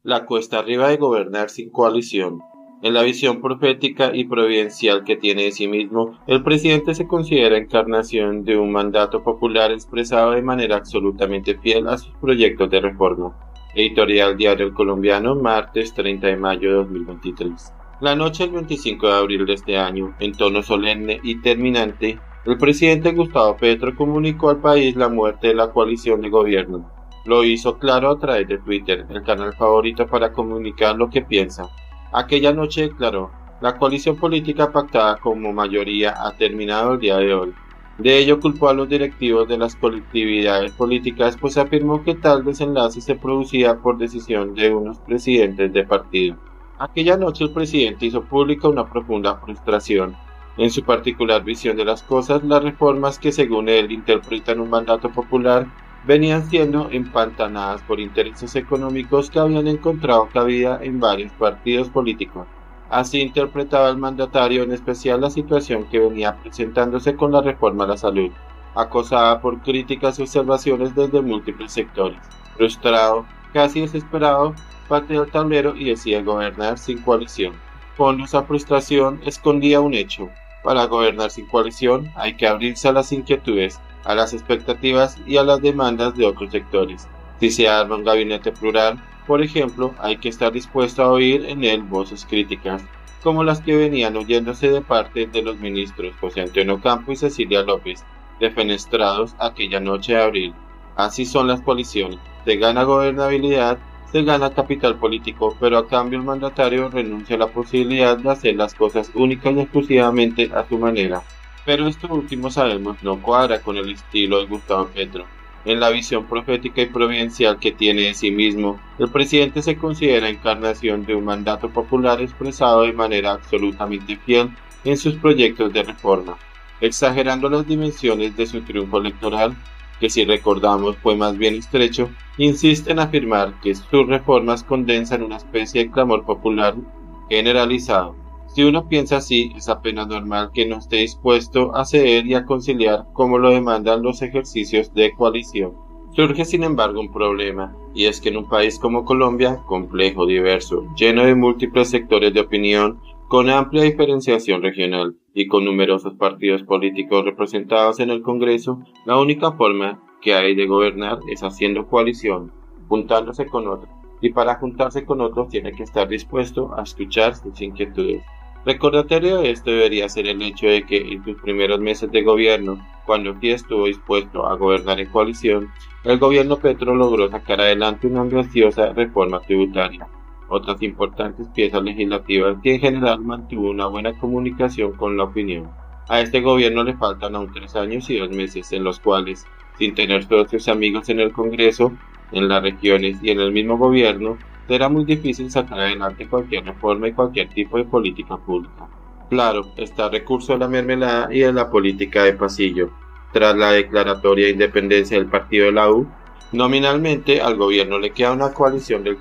La cuesta arriba de gobernar sin coalición. En la visión profética y providencial que tiene de sí mismo, el presidente se considera encarnación de un mandato popular expresado de manera absolutamente fiel a sus proyectos de reforma. Editorial Diario El Colombiano, martes 30 de mayo de 2023. La noche del 25 de abril de este año, en tono solemne y terminante, el presidente Gustavo Petro comunicó al país la muerte de la coalición de gobierno. Lo hizo claro a través de Twitter, el canal favorito para comunicar lo que piensa. Aquella noche declaró: la coalición política pactada como mayoría ha terminado el día de hoy. De ello culpó a los directivos de las colectividades políticas, pues afirmó que tal desenlace se producía por decisión de unos presidentes de partido. Aquella noche el presidente hizo pública una profunda frustración. En su particular visión de las cosas, las reformas que según él interpretan un mandato popular venían siendo empantanadas por intereses económicos que habían encontrado cabida en varios partidos políticos. Así interpretaba el mandatario en especial la situación que venía presentándose con la reforma a la salud, acosada por críticas y observaciones desde múltiples sectores. Frustrado, casi desesperado, pateó el tablero y decía gobernar sin coalición. Fondo esa frustración escondía un hecho: para gobernar sin coalición hay que abrirse a las inquietudes, a las expectativas y a las demandas de otros sectores. Si se arma un gabinete plural, por ejemplo, hay que estar dispuesto a oír en él voces críticas, como las que venían oyéndose de parte de los ministros José Antonio Campo y Cecilia López, defenestrados aquella noche de abril. Así son las coaliciones: se gana gobernabilidad, se gana capital político, pero a cambio el mandatario renuncia a la posibilidad de hacer las cosas únicas y exclusivamente a su manera. Pero esto último, sabemos, no cuadra con el estilo de Gustavo Petro. En la visión profética y providencial que tiene de sí mismo, el presidente se considera encarnación de un mandato popular expresado de manera absolutamente fiel en sus proyectos de reforma. Exagerando las dimensiones de su triunfo electoral, que si recordamos fue más bien estrecho, insiste en afirmar que sus reformas condensan una especie de clamor popular generalizado. Si uno piensa así, es apenas normal que no esté dispuesto a ceder y a conciliar como lo demandan los ejercicios de coalición. Surge sin embargo un problema, y es que en un país como Colombia, complejo, diverso, lleno de múltiples sectores de opinión, con amplia diferenciación regional y con numerosos partidos políticos representados en el Congreso, la única forma que hay de gobernar es haciendo coalición, juntándose con otros, y para juntarse con otros tiene que estar dispuesto a escuchar sus inquietudes. Recordatorio de esto debería ser el hecho de que en sus primeros meses de gobierno, cuando sí estuvo dispuesto a gobernar en coalición, el gobierno Petro logró sacar adelante una ambiciosa reforma tributaria, otras importantes piezas legislativas y en general mantuvo una buena comunicación con la opinión. A este gobierno le faltan aún 3 años y 2 meses en los cuales, sin tener socios y amigos en el Congreso, en las regiones y en el mismo gobierno, será muy difícil sacar adelante cualquier reforma y cualquier tipo de política pública. Claro, está el recurso de la mermelada y de la política de pasillo. Tras la declaratoria de independencia del partido de la U, nominalmente al gobierno le queda una coalición del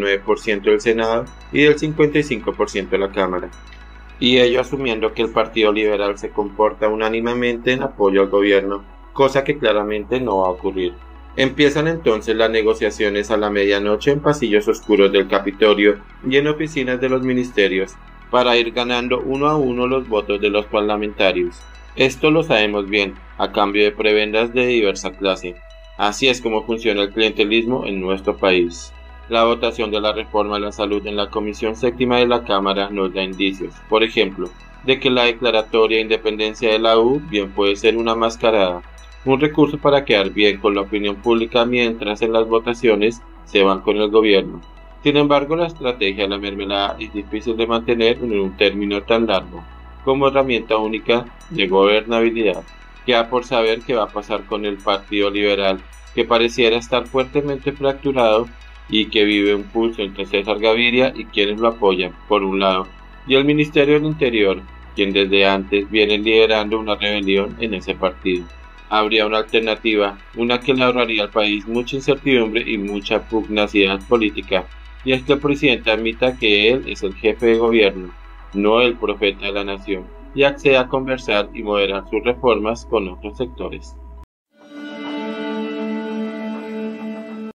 49% del Senado y del 55% de la Cámara, y ello asumiendo que el Partido Liberal se comporta unánimemente en apoyo al gobierno, cosa que claramente no va a ocurrir. Empiezan entonces las negociaciones a la medianoche en pasillos oscuros del Capitolio y en oficinas de los ministerios, para ir ganando uno a uno los votos de los parlamentarios. Esto lo sabemos bien, a cambio de prebendas de diversa clase. Así es como funciona el clientelismo en nuestro país. La votación de la reforma a la salud en la Comisión Séptima de la Cámara nos da indicios, por ejemplo, de que la declaratoria de independencia de la U bien puede ser una mascarada, un recurso para quedar bien con la opinión pública mientras en las votaciones se van con el gobierno. Sin embargo, la estrategia de la mermelada es difícil de mantener en un término tan largo, como herramienta única de gobernabilidad. Queda por saber qué va a pasar con el Partido Liberal, que pareciera estar fuertemente fracturado y que vive un pulso entre César Gaviria y quienes lo apoyan, por un lado, y el Ministerio del Interior, quien desde antes viene liderando una rebelión en ese partido. Habría una alternativa, una que le ahorraría al país mucha incertidumbre y mucha pugnacidad política, y es que el presidente admita que él es el jefe de gobierno, no el profeta de la nación, y acceda a conversar y moderar sus reformas con otros sectores.